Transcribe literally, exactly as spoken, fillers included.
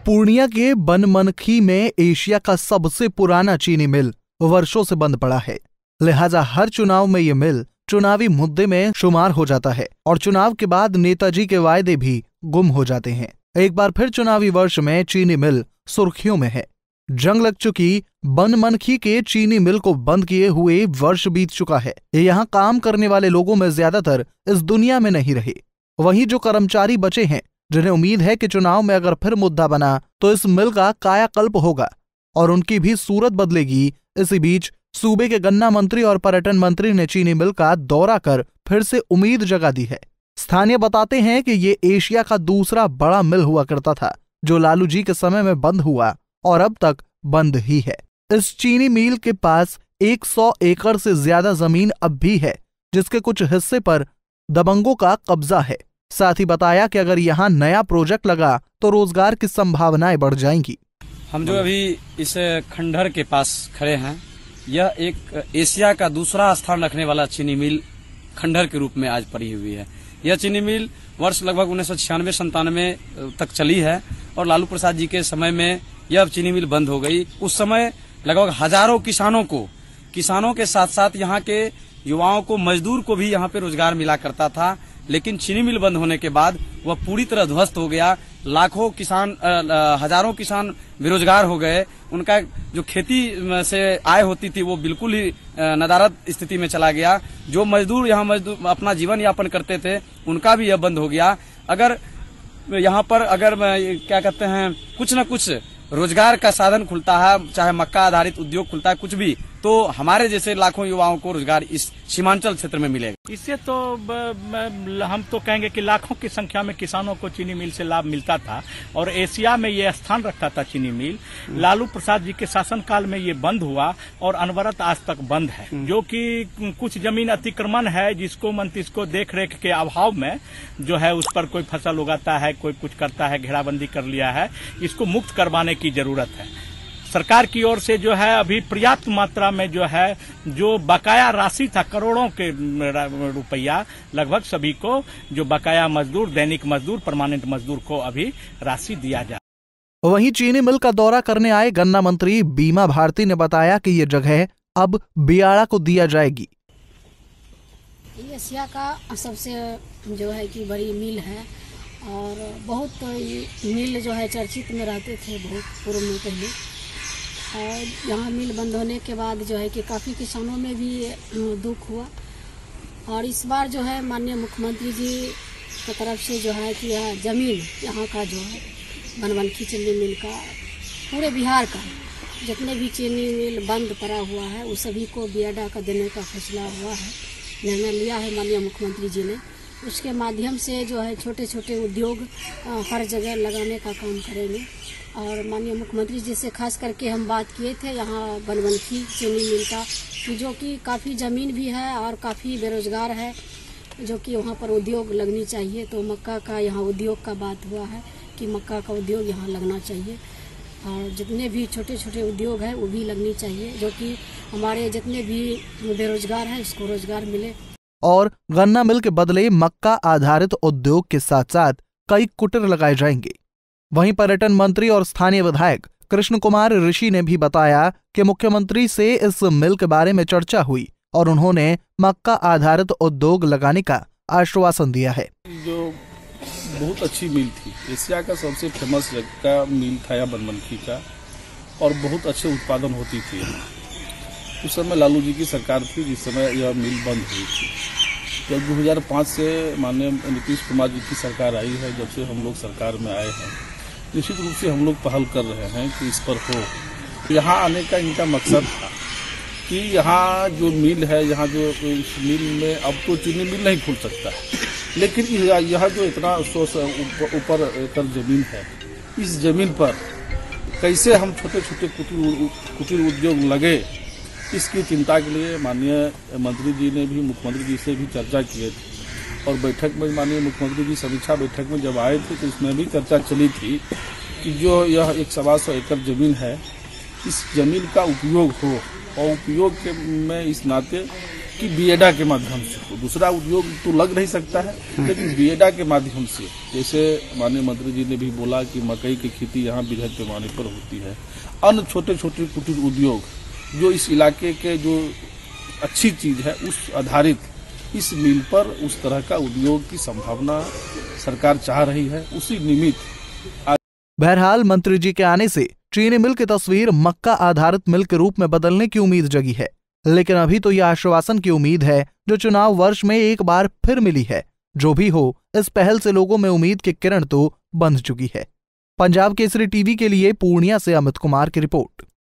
पूर्णिया के बनमनखी में एशिया का सबसे पुराना चीनी मिल वर्षों से बंद पड़ा है। लिहाजा हर चुनाव में ये मिल चुनावी मुद्दे में शुमार हो जाता है और चुनाव के बाद नेताजी के वायदे भी गुम हो जाते हैं। एक बार फिर चुनावी वर्ष में चीनी मिल सुर्खियों में है। जंग लग चुकी बनमनखी के चीनी मिल को बंद किए हुए वर्ष बीत चुका है। यहाँ काम करने वाले लोगों में ज्यादातर इस दुनिया में नहीं रहे। वहीं जो कर्मचारी बचे हैं, जिन्हें उम्मीद है कि चुनाव में अगर फिर मुद्दा बना तो इस मिल का कायाकल्प होगा और उनकी भी सूरत बदलेगी। इसी बीच सूबे के गन्ना मंत्री और पर्यटन मंत्री ने चीनी मिल का दौरा कर फिर से उम्मीद जगा दी है। स्थानीय बताते हैं कि ये एशिया का दूसरा बड़ा मिल हुआ करता था, जो लालू जी के समय में बंद हुआ और अब तक बंद ही है। इस चीनी मिल के पास सौ एकड़ से ज्यादा जमीन अब भी है, जिसके कुछ हिस्से पर दबंगों का कब्जा है। साथ ही बताया कि अगर यहाँ नया प्रोजेक्ट लगा तो रोजगार की संभावनाएं बढ़ जाएंगी। हम जो अभी इस खंडहर के पास खड़े हैं, यह एक एशिया का दूसरा स्थान रखने वाला चीनी मिल खंडहर के रूप में आज पड़ी हुई है। यह चीनी मिल वर्ष लगभग उन्नीस सौ छियानवे संतानवे तक चली है और लालू प्रसाद जी के समय में यह चीनी मिल बंद हो गई। उस समय लगभग हजारों किसानों को किसानों के साथ साथ यहाँ के युवाओं को, मजदूर को भी यहाँ पे रोजगार मिला करता था। लेकिन चीनी मिल बंद होने के बाद वह पूरी तरह ध्वस्त हो गया। लाखों किसान, हजारों किसान बेरोजगार हो गए। उनका जो खेती से आय होती थी वो बिल्कुल ही नदारद स्थिति में चला गया। जो मजदूर यहाँ मजदूर अपना जीवन यापन करते थे, उनका भी यह बंद हो गया। अगर यहाँ पर अगर क्या कहते हैं कुछ न कुछ रोजगार का साधन खुलता है, चाहे मक्का आधारित उद्योग खुलता है, कुछ भी, तो हमारे जैसे लाखों युवाओं को रोजगार इस सीमांचल क्षेत्र में मिलेगा। इससे तो हम तो कहेंगे कि लाखों की संख्या में किसानों को चीनी मिल से लाभ मिलता था और एशिया में ये स्थान रखता था चीनी मिल। लालू प्रसाद जी के शासनकाल में ये बंद हुआ और अनवरत आज तक बंद है। जो कि कुछ जमीन अतिक्रमण है, जिसको मंत्री को देख रेख के अभाव में जो है उस पर कोई फसल उगाता है, कोई कुछ करता है, घेराबंदी कर लिया है। इसको मुक्त करवाने की जरूरत है। सरकार की ओर से जो है अभी पर्याप्त मात्रा में जो है जो बकाया राशि था, करोड़ों के रुपया, लगभग सभी को जो बकाया मजदूर, दैनिक मजदूर, परमानेंट मजदूर को अभी राशि दिया जाए। वहीं चीनी मिल का दौरा करने आए गन्ना मंत्री बीमा भारती ने बताया कि ये जगह अब बियाड़ा को दिया जाएगी। ये एशिया का सबसे जो है कि बड़ी मिल है और बहुत मिल जो है चर्चित में रहते थे बहुत पूर्व में पहले। और यहाँ मिल बंद होने के बाद जो है कि काफ़ी किसानों में भी दुख हुआ और इस बार जो है माननीय मुख्यमंत्री जी की तरफ से जो है कि यह जमीन यहाँ का जो है बनमनखी चीनी मिल का, पूरे बिहार का जितने भी चीनी मिल बंद पड़ा हुआ है उस सभी को बियाडा का देने का फैसला हुआ है, निर्णय लिया है माननीय मुख्यमंत्री जी ने। उसके माध्यम से जो है छोटे छोटे उद्योग हर जगह लगाने का काम करेंगे। और माननीय मुख्यमंत्री जी से खास करके हम बात किए थे यहाँ बनमनखी चीनी मिल का, कि जो कि काफ़ी ज़मीन भी है और काफ़ी बेरोजगार है, जो कि वहाँ पर उद्योग लगनी चाहिए। तो मक्का का यहाँ उद्योग का बात हुआ है कि मक्का का उद्योग यहाँ लगना चाहिए और जितने भी छोटे छोटे उद्योग हैं वो भी लगनी चाहिए, जो कि हमारे जितने भी बेरोजगार हैं उसको रोजगार मिले। और गन्ना मिल के बदले मक्का आधारित उद्योग के साथ साथ कई कुटीर लगाए जाएंगे। वहीं पर्यटन मंत्री और स्थानीय विधायक कृष्ण कुमार ऋषि ने भी बताया कि मुख्यमंत्री से इस मिल के बारे में चर्चा हुई और उन्होंने मक्का आधारित उद्योग लगाने का आश्वासन दिया है। जो बहुत अच्छी मिल थी, एशिया का सबसे फेमस का मिल था या बनमनखी का, और बहुत अच्छे उत्पादन होती थी। उस समय लालू जी की सरकार थी जिस समय यह मिल बंद हुई थी। जब दो हज़ार पाँच से माननीय नीतीश कुमार जी की सरकार आई है, जब से हम लोग सरकार में आए हैं, निश्चित रूप से हम लोग पहल कर रहे हैं कि इस पर हो। यहाँ आने का इनका मकसद था कि यहाँ जो मिल है, यहाँ जो इस मिल में अब तो चीनी मिल नहीं खुल सकता है, लेकिन यह जो इतना सौ से ऊपर एकड़ जमीन है, इस जमीन पर कैसे हम छोटे छोटे कुटीर कुटीर उद्योग लगे, इसकी चिंता के लिए माननीय मंत्री जी ने भी मुख्यमंत्री जी से भी चर्चा किए थे। और बैठक में माननीय मुख्यमंत्री जी समीक्षा बैठक में जब आए थे तो इसमें भी चर्चा चली थी कि जो यह एक सवा सौ एकड़ जमीन है, इस जमीन का उपयोग हो और उपयोग के में इस नाते कि बीएडा के माध्यम से हो, दूसरा उद्योग तो लग नहीं सकता है, लेकिन बीएडा के माध्यम से, जैसे माननीय मंत्री जी ने भी बोला कि मकई की खेती यहाँ बृहद पैमाने पर होती है, अन्य छोटे छोटे कुटीर उद्योग जो इस इलाके के जो अच्छी चीज है उस आधारित इस मिल पर उस तरह का उद्योग की संभावना सरकार चाह रही है, उसी निमित्त। बहरहाल मंत्री जी के आने से चीनी मिल की तस्वीर मक्का आधारित मिल के रूप में बदलने की उम्मीद जगी है, लेकिन अभी तो यह आश्वासन की उम्मीद है जो चुनाव वर्ष में एक बार फिर मिली है। जो भी हो, इस पहल से लोगों में उम्मीद की किरण तो बंध चुकी है। पंजाब केसरी टीवी के लिए पूर्णिया से अमित कुमार की रिपोर्ट।